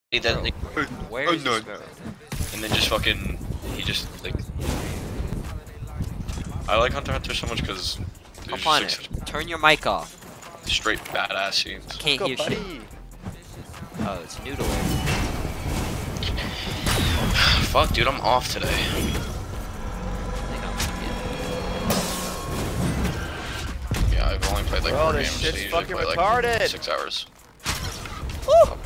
He doesn't. Where is no. this going? And then just fucking, he just like. I like Hunter x Hunter so much because. Hop on it. Turn your mic off. Straight badass scenes. Can't hear shit. Oh, it's noodling. Fuck, dude, I'm off today. Yeah, I've only played like 4 games. This shit's I usually fucking play retarded. like 6 hours. Woo!